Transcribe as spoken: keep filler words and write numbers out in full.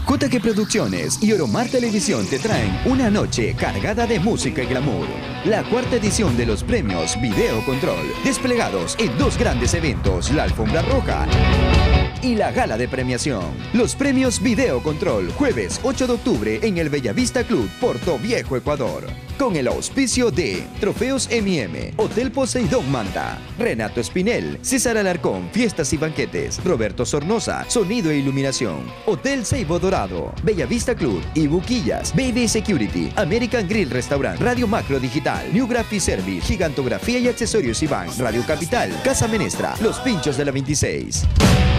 J G Producciones y Oromar Televisión te traen una noche cargada de música y glamour. La cuarta edición de los premios Video Control, desplegados en dos grandes eventos, la Alfombra Roja y la gala de premiación. Los premios Video Control, jueves ocho de octubre en el Bellavista Club, Porto Viejo, Ecuador. Con el auspicio de Trofeos M y M, Hotel Poseidón Manta, Renato Espinel, César Alarcón, Fiestas y Banquetes, Roberto Sornosa, Sonido e Iluminación, Hotel Ceibo Dorado, Bellavista Club y Buquillas, Baby Security, American Grill Restaurant, Radio Macro Digital, New Graphic Service, Gigantografía y Accesorios Iván, Radio Capital, Casa Menestra, Los Pinchos de la veintiséis.